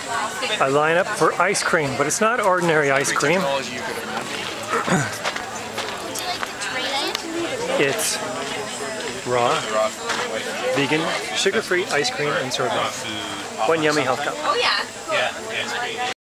I line up for ice cream, but it's not ordinary ice cream. It's raw, vegan, sugar-free ice cream and sorbet. One yummy health cup. Oh yeah. Yeah.